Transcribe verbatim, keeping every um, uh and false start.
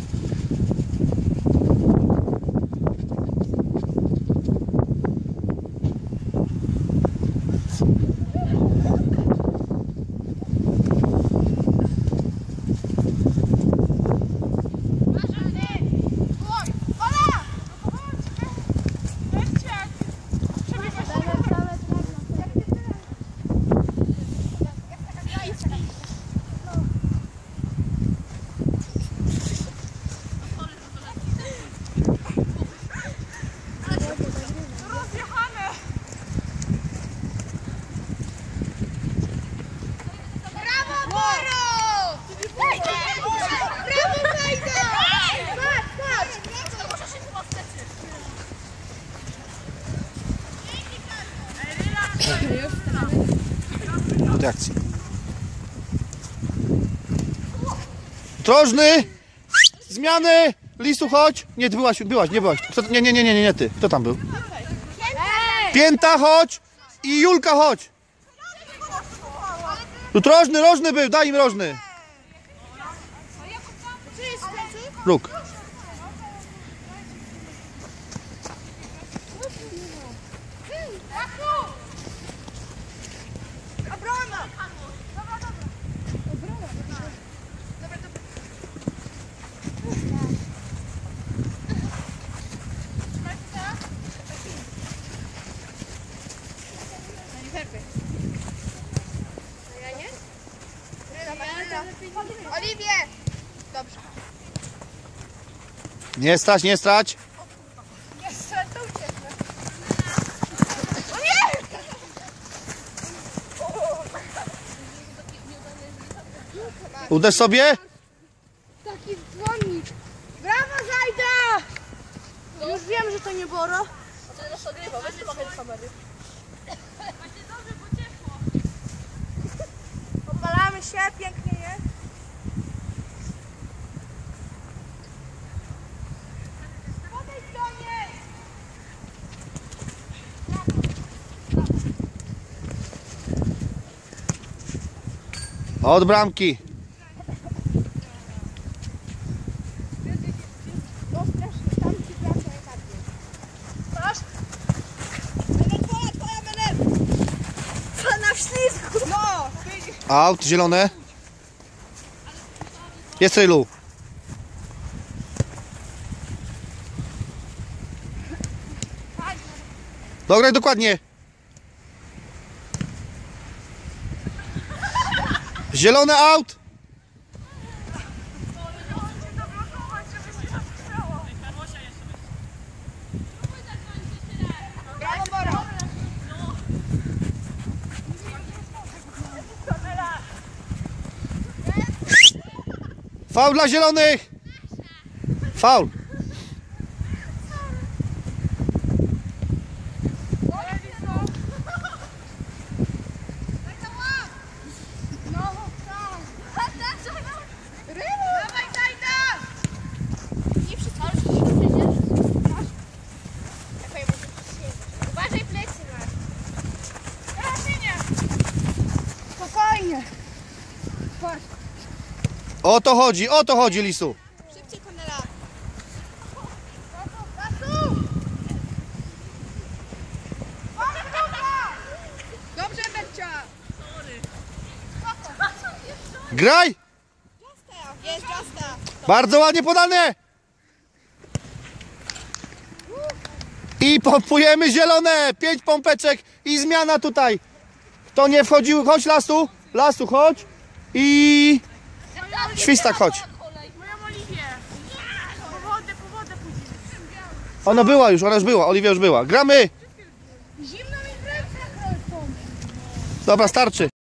Do akcji. Trożny! Zmiany! Lisu, chodź! Nie, ty byłaś, byłaś, nie byłaś. Kto, nie, nie, nie, nie, nie, ty. Kto tam był? Pięta, chodź! I Julka, chodź! Tu trożny, rożny był, daj im rożny. Róg. Oliwie! Dobrze. Nie strać, nie strać. Nie strać, to ucieknę. O nie! Uderz sobie. Taki dzwonnik. Brawo, Zajda! Już wiem, że to nie Boro. A to jest ogrywa, weź nie mogę kamery. Właśnie dobrze, bo ciepło. Opalamy się, pięknie jest. Podejdź do niej! Od bramki. Aut, zielone. Jest Rylu. Dograj dokładnie. Zielone aut. Faul dla zielonych! Faul! Uważaj, plecy masz. Spokojnie. Chodź. O to chodzi, o to chodzi, Lisu. Szybciej, Konela. Dobrze, Bercia. Graj! Jest Justa. Bardzo ładnie podane! I pompujemy zielone! Pięć pompeczek i zmiana tutaj. Kto nie wchodził, chodź Lasu. Lasu, chodź. I... Świstak, chodź. Moją Oliwię. Po wodę, po wodę pójdziemy. Ona była już, ona już była, Oliwia już była. Gramy! Zimno mi w ręce. Dobra, starczy.